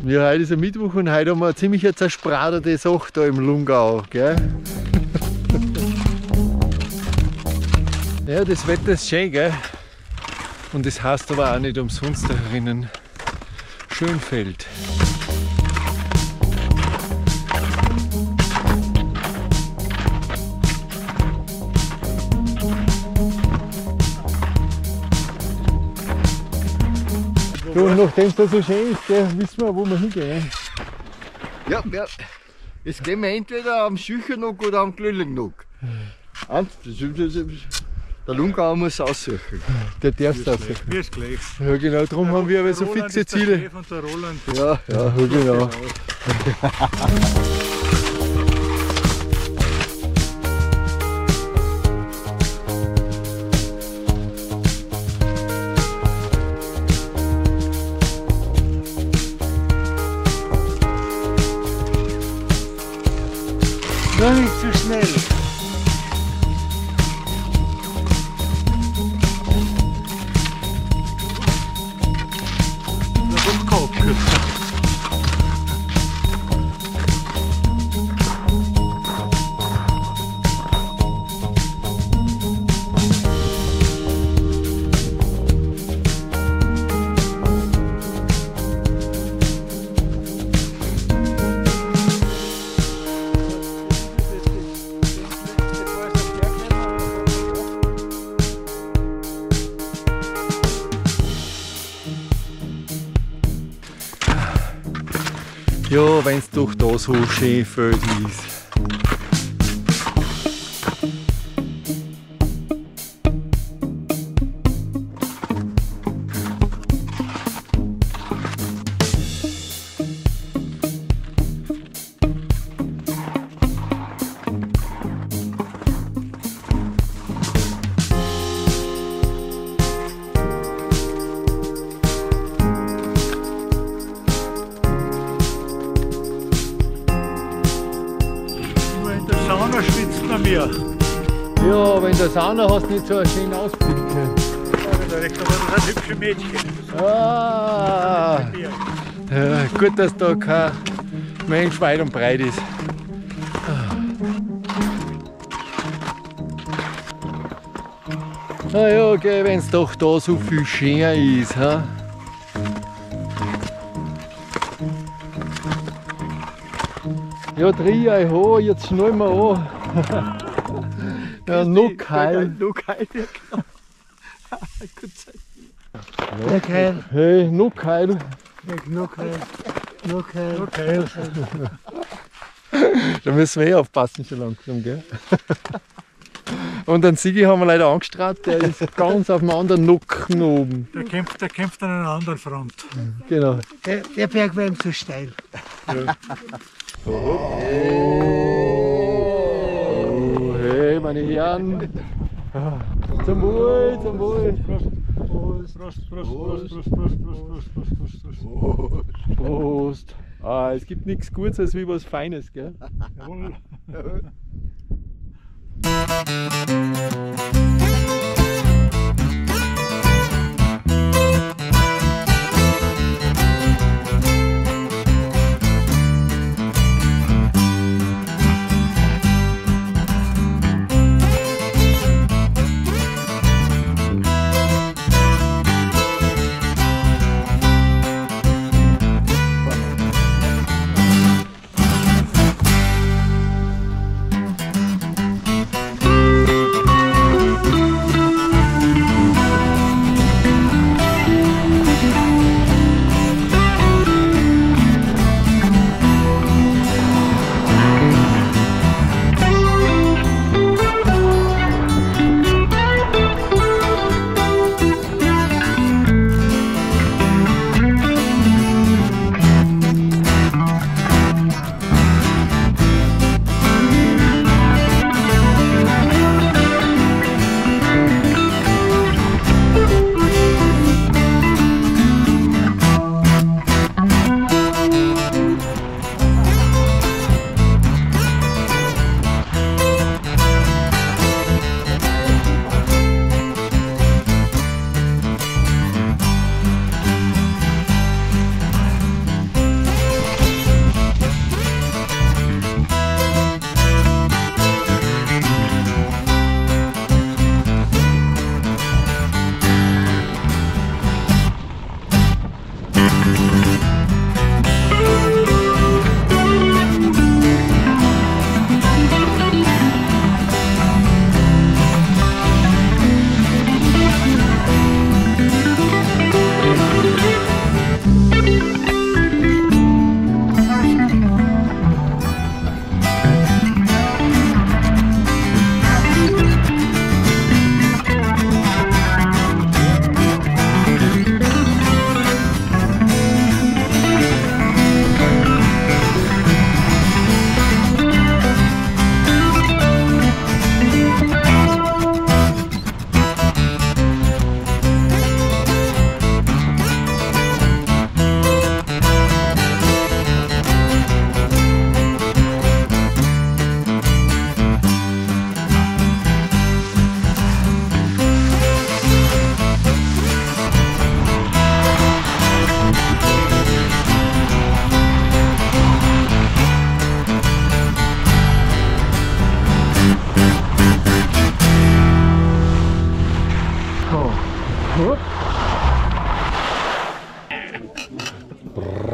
Ja, heute ist ein Mittwoch und heute haben wir eine ziemlich zerspraderte Sache da im Lungau, gell? Ja, das Wetter ist schön, gell? Und das heißt aber auch nicht umsonst da drinnen Schönfeld. So, und nachdem es da so schön ist, gell, wissen wir, wo wir hingehen. Ja, jetzt gehen wir entweder am Schüchernock oder am Glölingnock. Der Lungau muss aussuchen. Der darfst aussuchen. Mir ist gleich. Ja genau, darum haben wir aber so fixe Ziele. Und der Roland. Ja, genau. Noch nicht so schnell. Ja, wenn es doch da so schön Feld ist. Sauna schwitzt man mehr. Ja, wenn der Sauna hast, nicht so einen schönen Ausblick. Da rechts, aber das sind hübsche Mädchen. Ah, ja, gut, dass da kein Mensch weit und breit ist. Na ja, okay, wenn es doch da so viel schöner ist. Ha? Ja, dreh euch an, jetzt schnallen wir an. Ja, noch Keil. Noch Keil, ja genau. Gut sein. Der Keil. Hey, noch Keil. Noch Keil. Noch Keil. Noch Keil. Da müssen wir aufpassen schon langsam, gell? Und den Sigi haben wir leider angestrahlt, der ist ganz auf dem anderen Nocken oben. Der kämpft an einer anderen Front. Genau. Der Berg war ihm zu steil. Ja. Oh, hey, meine Herren. Zum Wohl, zum Wohl. Prost, Prost, Prost, Prost, Prost, Prost, Prost, Prost, Prost, Prost. Prost. Ah, es gibt nichts Gutes als wie was Feines, gell? Jawohl.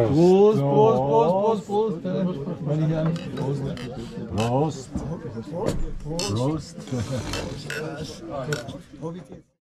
Prost, Prost, Prost, Prost, Prost. Meine Herren. Prost. Prost. Prost.